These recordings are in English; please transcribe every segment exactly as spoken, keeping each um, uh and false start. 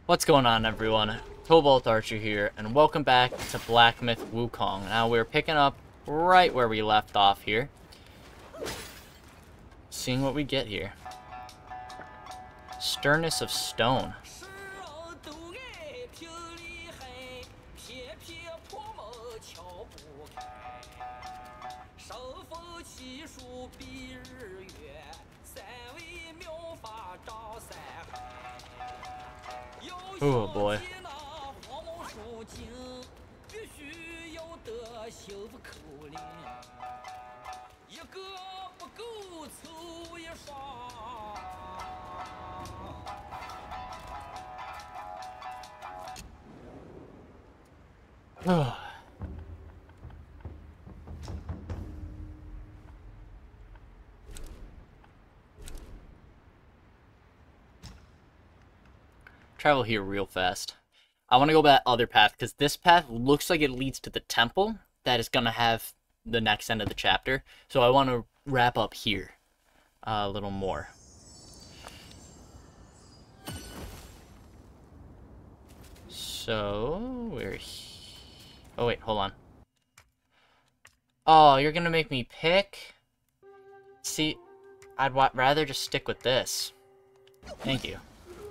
What's going on, everyone? Cobalt Archer here, and welcome back to Black Myth Wukong. Now we're picking up right where we left off here. Seeing what we get here. Sternness of Stone. Oh boy. Travel here real fast. I want to go that other path because this path looks like it leads to the temple that is going to have the next end of the chapter. So I want to wrap up here uh, a little more. So, we're he- oh wait, hold on. Oh, you're going to make me pick? See, I'd wa rather just stick with this. Thank you.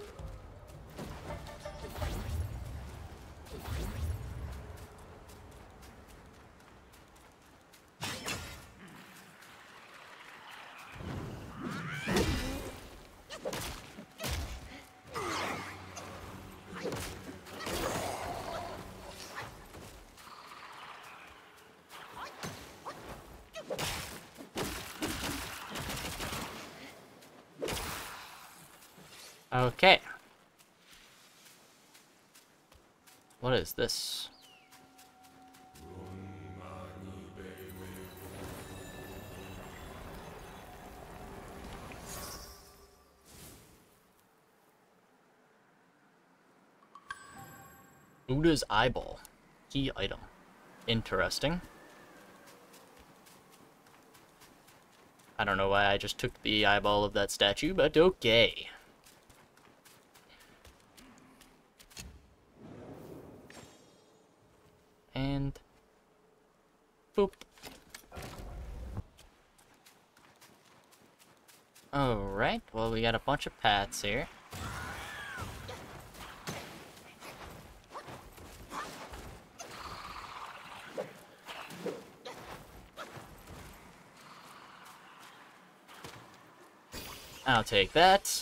Okay. What is this? Buddha's eyeball. Key item. Interesting. I don't know why I just took the eyeball of that statue, but okay. And boop. Alright, well, we got a bunch of paths here. I'll take that.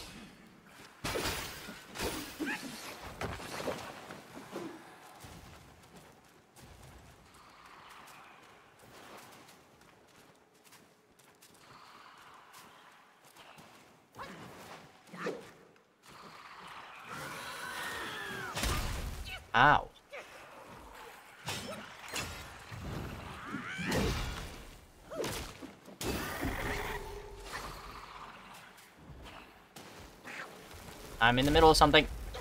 Ow. I'm in the middle of something.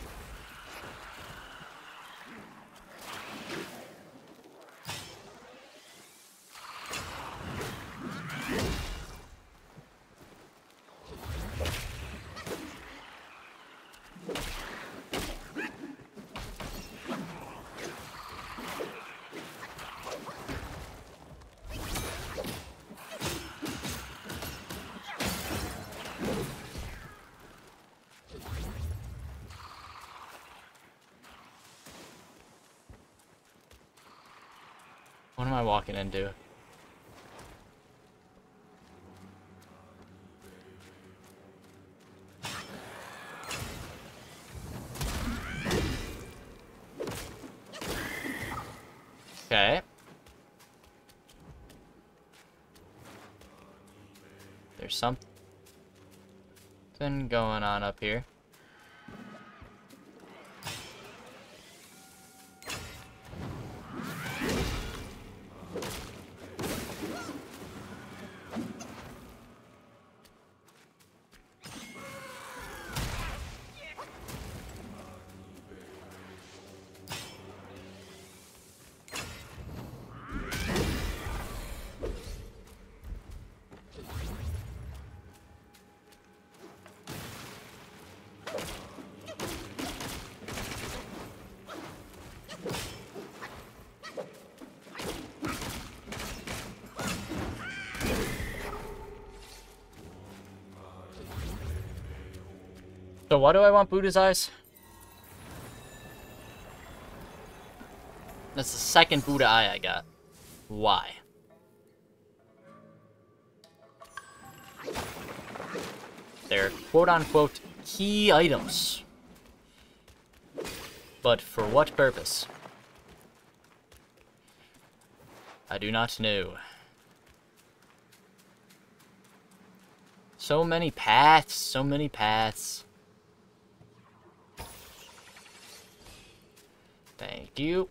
What am I walking into? Okay. There's something going on up here. So why do I want Buddha's eyes? That's the second Buddha eye I got. Why? They're quote-unquote key items. But for what purpose? I do not know. So many paths, so many paths. Thank you.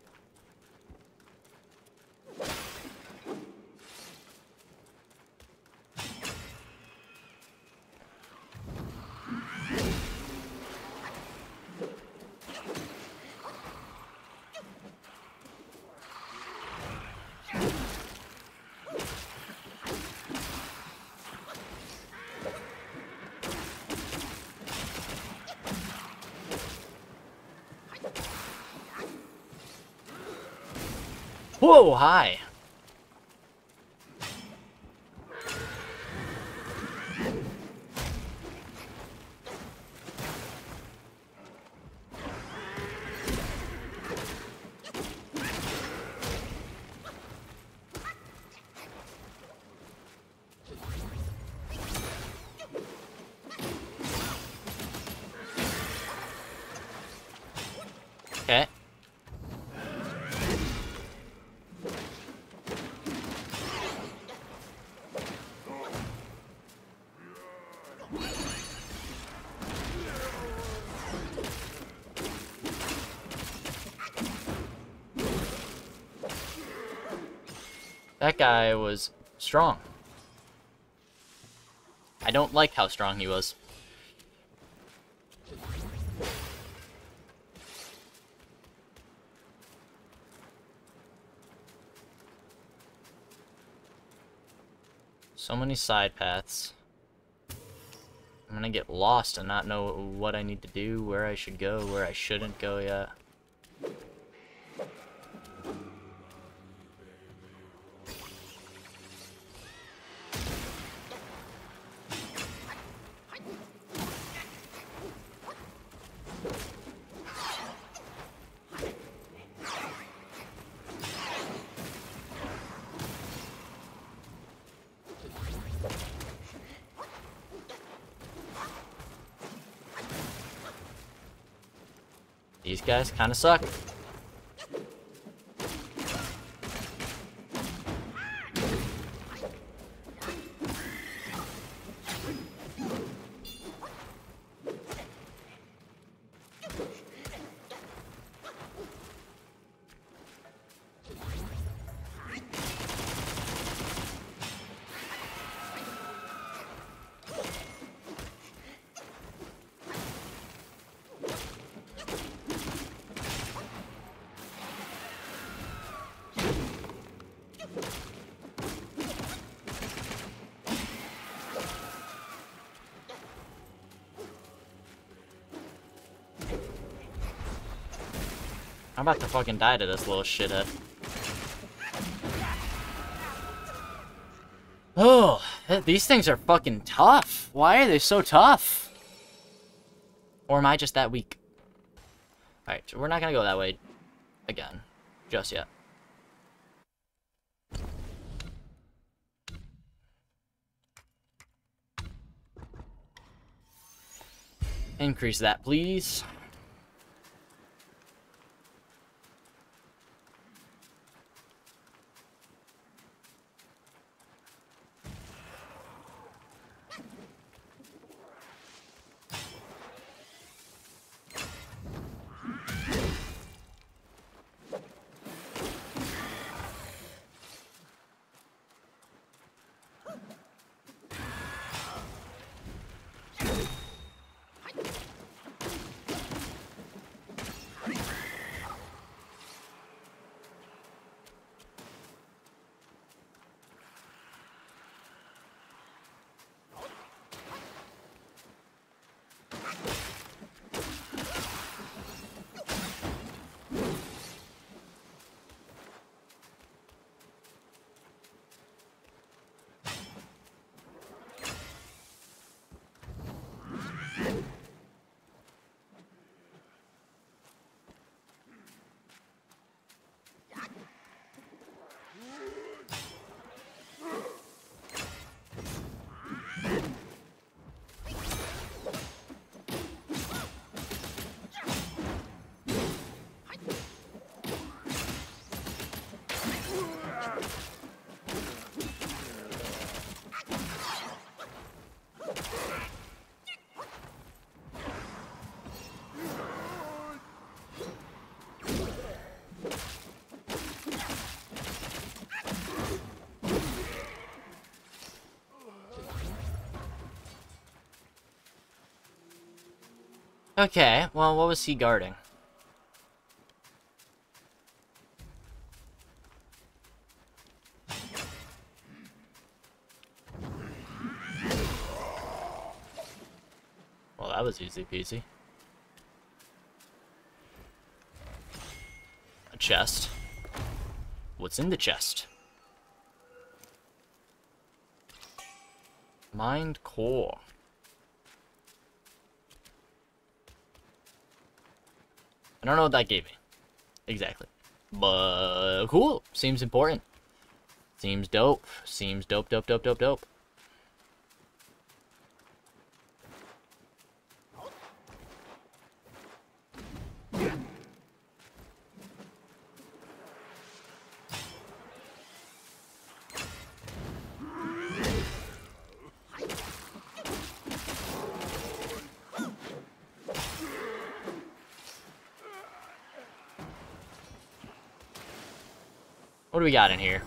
Whoa, hi. Okay. That guy was strong. I don't like how strong he was. So many side paths. I'm gonna get lost and not know what I need to do, where I should go, where I shouldn't go yet. These guys kind of suck. I'm about to fucking die to this little shithead. Oh, these things are fucking tough. Why are they so tough? Or am I just that weak? Alright, so we're not gonna go that way again. Just yet. Increase that, please. Okay, well, what was he guarding? Well, that was easy peasy. A chest. What's in the chest? Mind core. I don't know what that gave me. Exactly. But cool. Seems important. Seems dope. Seems dope, dope, dope, dope, dope. What do we got in here?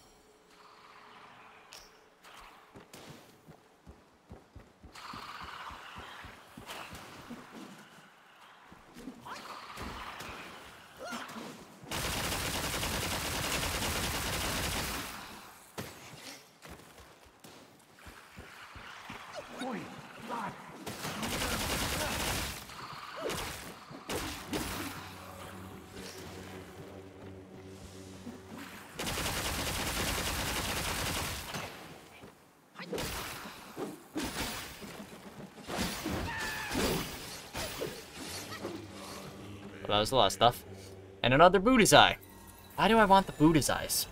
Well, that was a lot of stuff. And another Buddha's eye. Why do I want the Buddha's eyes?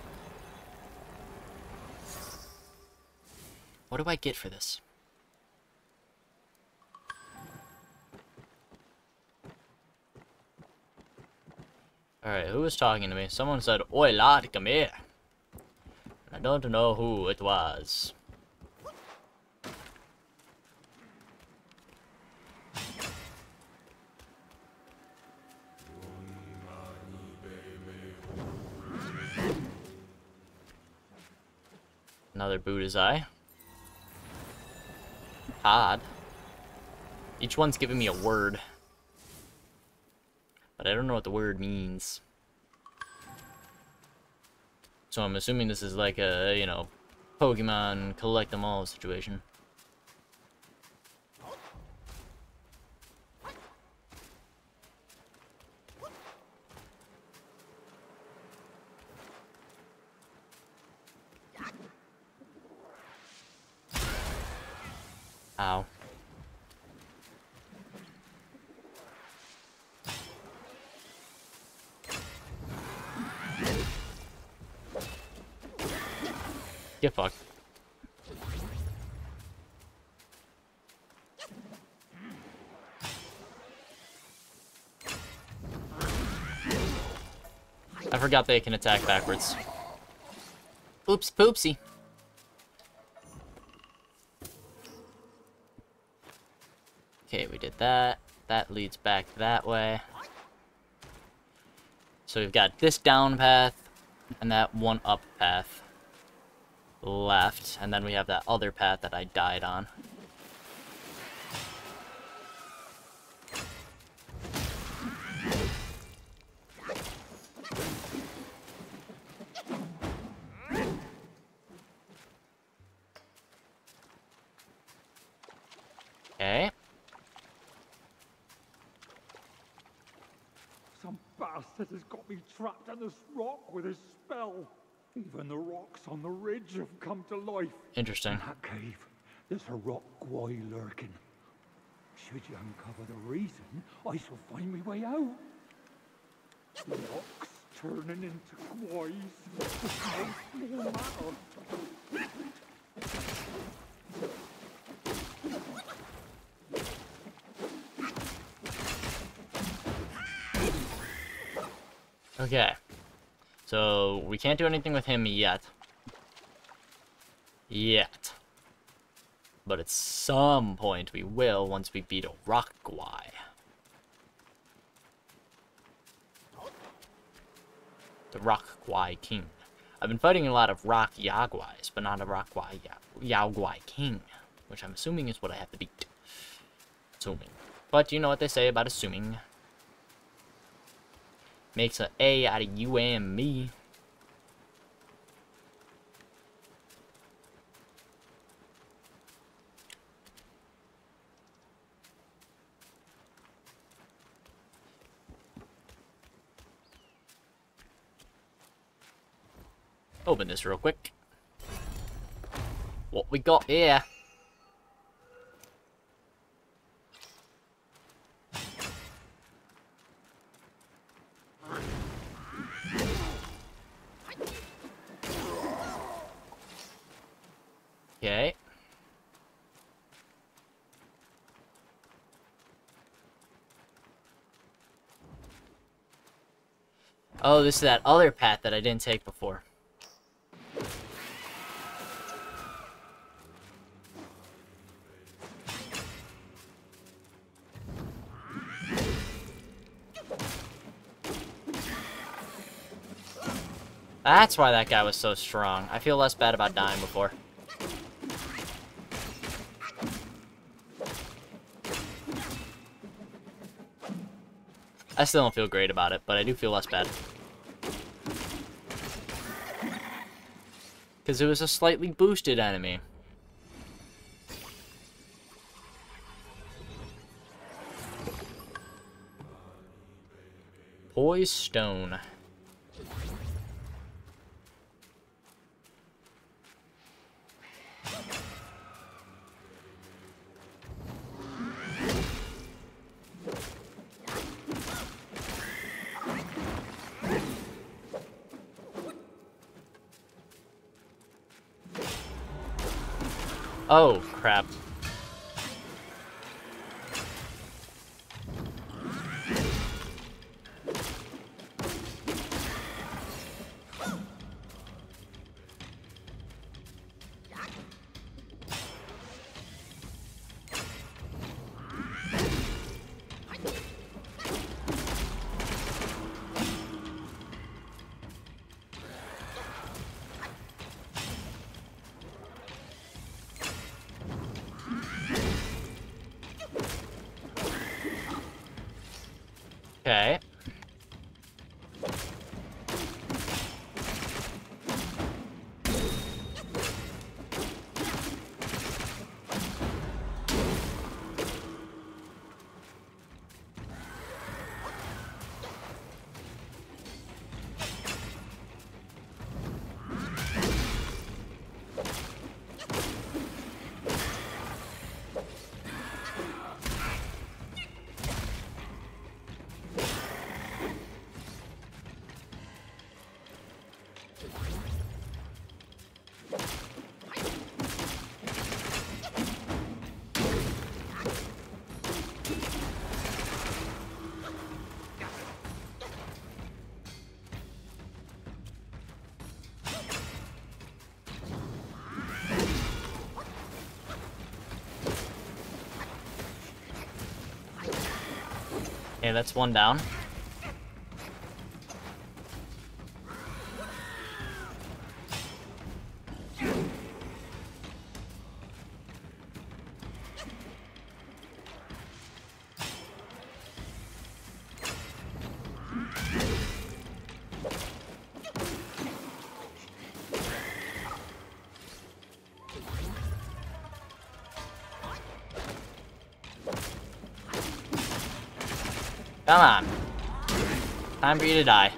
What do I get for this? Alright, who was talking to me? Someone said, "Oi lad, come here." I don't know who it was. Another Buddha's eye. Odd. Each one's giving me a word. But I don't know what the word means. So I'm assuming this is like a, you know, Pokemon collect them all situation. Ow. Get fucked. I forgot they can attack backwards. Oops, poopsie. Okay, we did that. That leads back that way. So we've got this down path and that one up path left, and then we have that other path that I died on. Okay. Some bastard has got me trapped in this rock with his spell. Even the rocks on the ridge have come to life. Interesting. In that cave, there's a rock guy lurking. Should you uncover the reason, I shall find my way out. Rocks turning into guys. It's no small matter. Okay. So, we can't do anything with him yet. Yet. But at some point we will once we beat a rock guy. The rock guy king. I've been fighting a lot of rock yaguais, but not a rock guy yaguai king. Which I'm assuming is what I have to beat. Assuming. But you know what they say about assuming. Makes a A out of you and me. Open this real quick. What we got here? Okay. Oh, this is that other path that I didn't take before. That's why that guy was so strong. I feel less bad about dying before. I still don't feel great about it, but I do feel less bad. Because it was a slightly boosted enemy. Poise Stone. Oh, crap. Okay. Okay, that's one down. Come on. Time for you to die.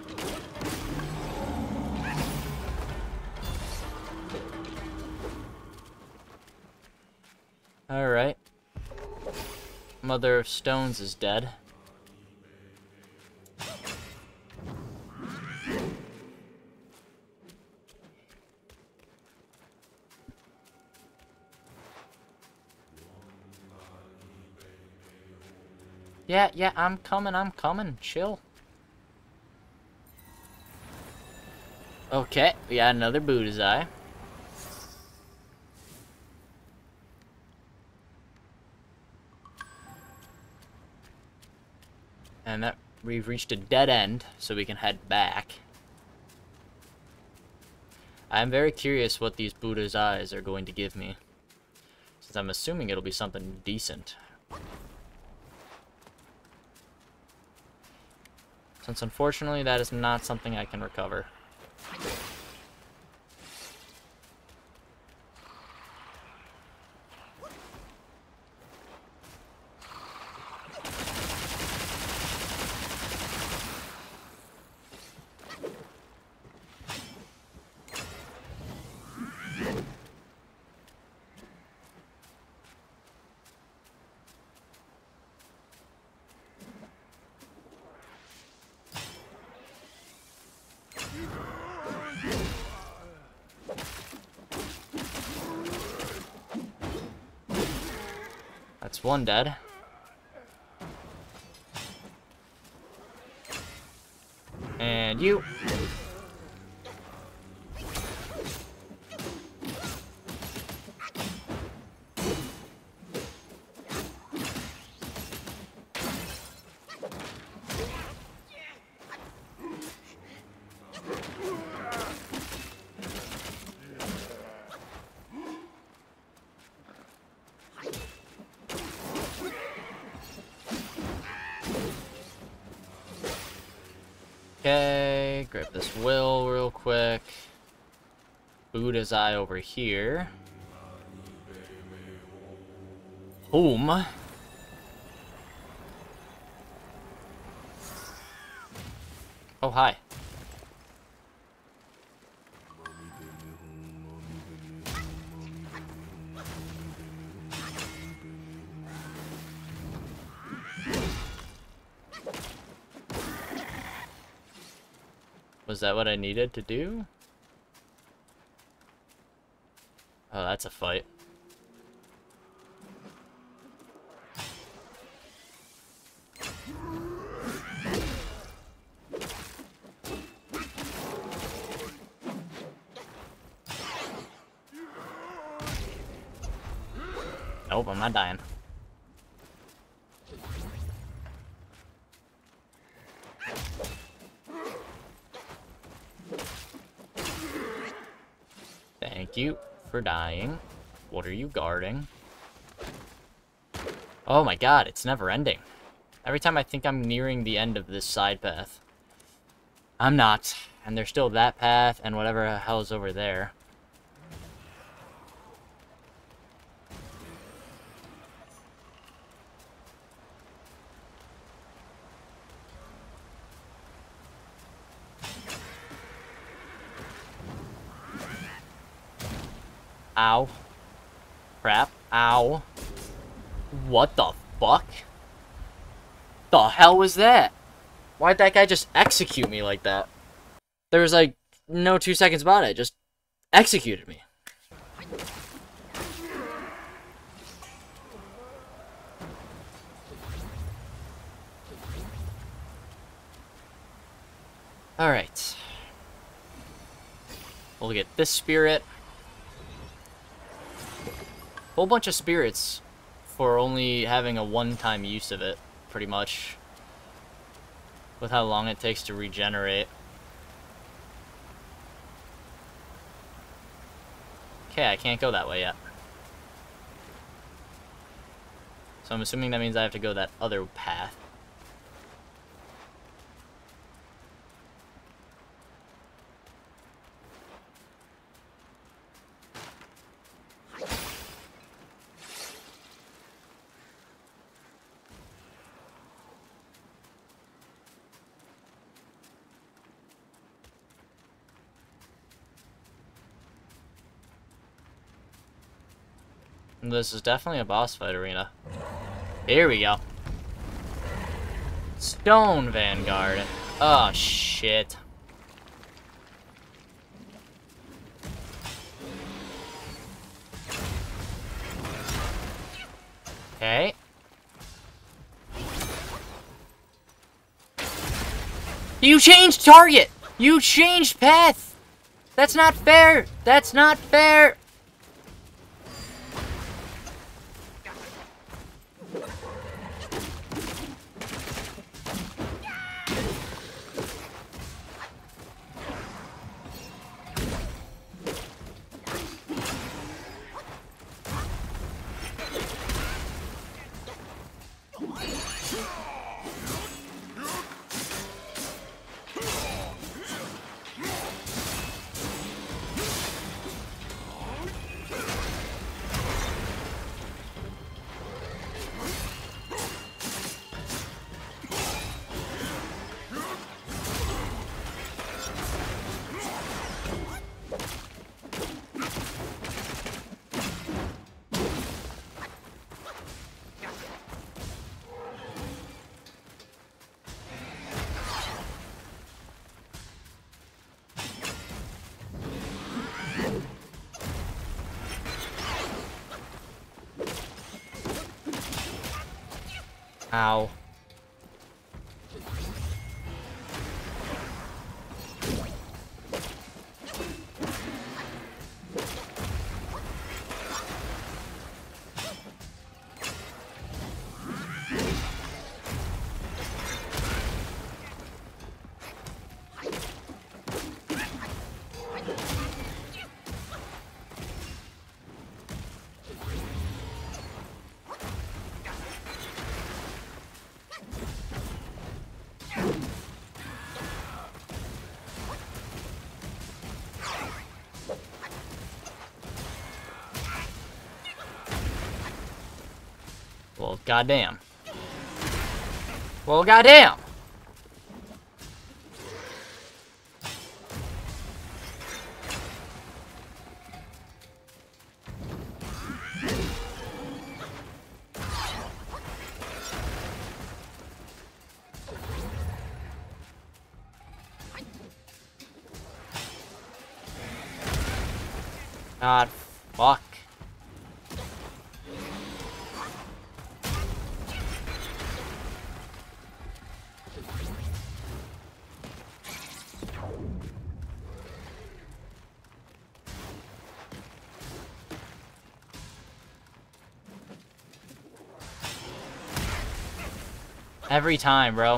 Alright. Mother of Stones is dead. Yeah, yeah, I'm coming, I'm coming. Chill. Okay, we got another Buddha's Eye. And that we've reached a dead end, so we can head back. I'm very curious what these Buddha's Eyes are going to give me, since I'm assuming it'll be something decent. Since unfortunately that is not something I can recover. That's one dead. And you. Okay, grab this will real quick. Buddha's eye over here. Boom. Oh, hi. Was that what I needed to do? Oh, that's a fight. Nope, I'm not dying. Thank you for dying. What are you guarding? Oh my god, it's never ending. Every time I think I'm nearing the end of this side path, I'm not. And there's still that path and whatever the hell is over there. Ow. Crap. Ow. What the fuck? The hell was that? Why'd that guy just execute me like that? There was like no two seconds about it. Just executed me. Alright. We'll get this spirit. Whole bunch of spirits for only having a one-time use of it, pretty much. With how long it takes to regenerate. Okay, I can't go that way yet. So I'm assuming that means I have to go that other path. This is definitely a boss fight arena. Here we go. Stone Vanguard. Oh, shit. Okay. You changed target! You changed path! That's not fair! That's not fair! Ow. Well, goddamn. Well, goddamn. God, fuck. Every time, bro.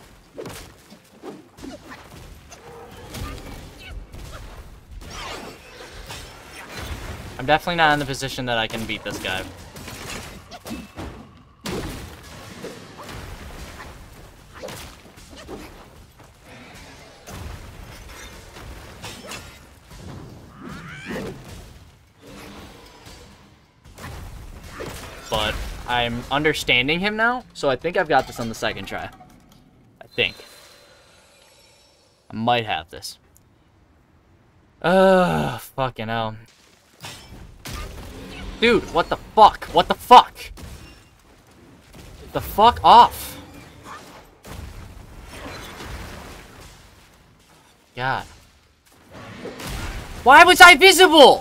I'm definitely not in the position that I can beat this guy. But I'm understanding him now, so I think I've got this on the second try. I think. I might have this. Ugh, fucking hell. Dude, what the fuck? What the fuck? The fuck off. God. Why was I visible?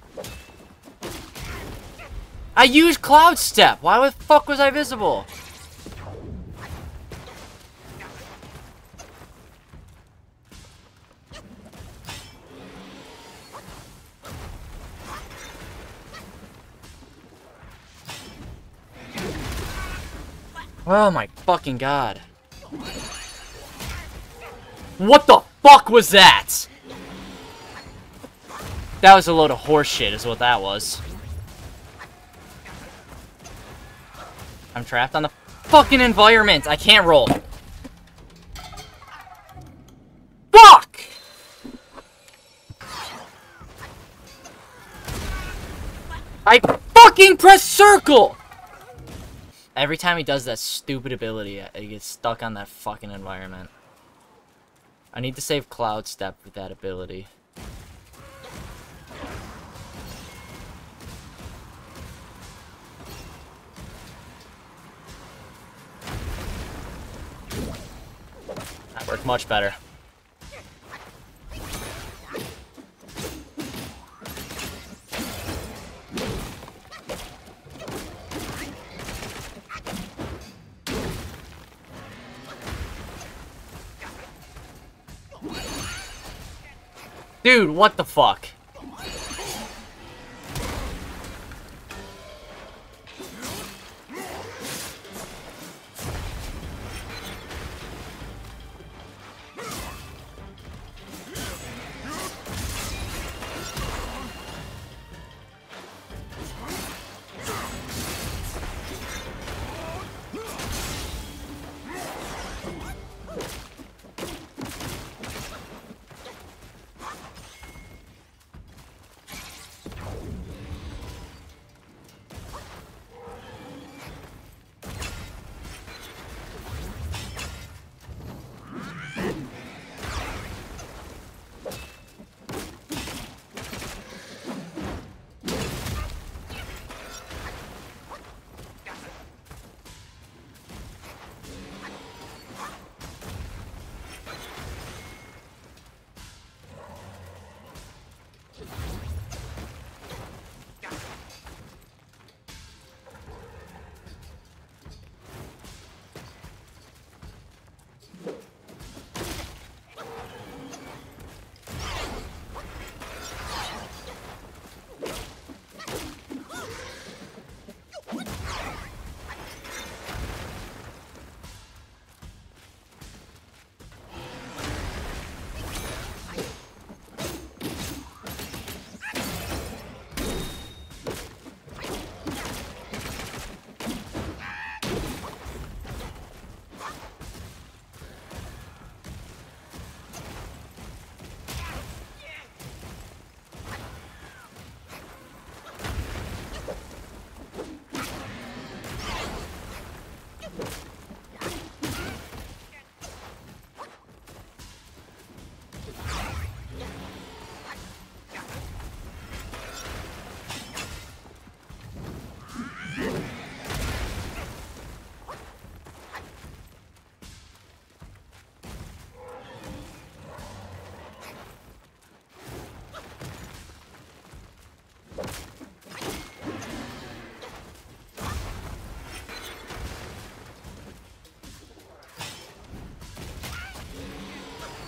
I used Cloud Step. Why the fuck was I visible? Oh my fucking god. What the fuck was that? That was a load of horse shit is what that was. I'm trapped on the fucking environment. I can't roll. Fuck! I fucking press circle! Every time he does that stupid ability, he gets stuck on that fucking environment. I need to save Cloud Step with that ability. That worked much better. Dude, what the fuck?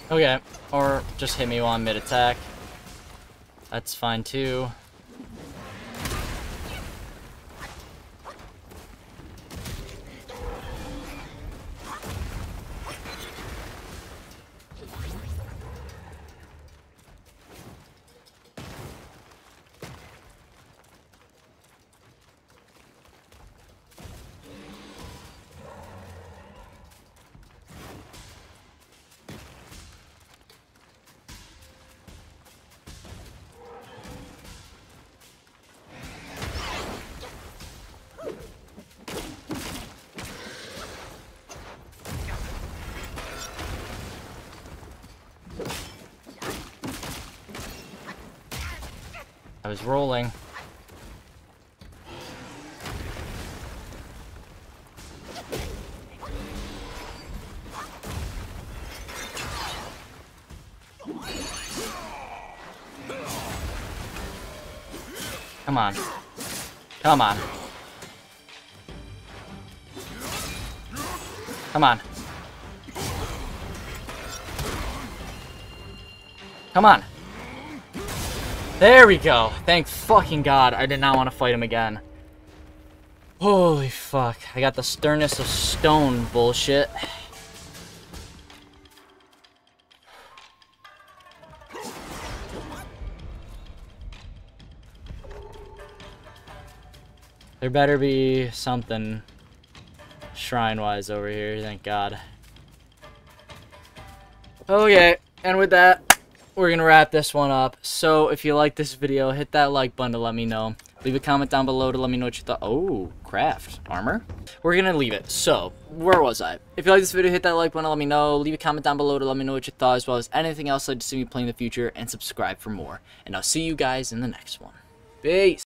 Okay, or just hit me while I'm mid-attack. That's fine too. I was rolling. Come on. Come on. Come on. Come on. There we go. Thank fucking God. I did not want to fight him again. Holy fuck. I got the sternness of stone bullshit. There better be something shrine-wise over here, thank God. Okay, and with that, we're gonna wrap this one up. So if you like this video, hit that like button to let me know. Leave a comment down below to let me know what you thought. Oh, craft armor. We're gonna leave it. So where was I? If you like this video, hit that like button to let me know. Leave a comment down below to let me know what you thought, as well as anything else you'd like to see me play in the future, and subscribe for more. And I'll see you guys in the next one. Peace.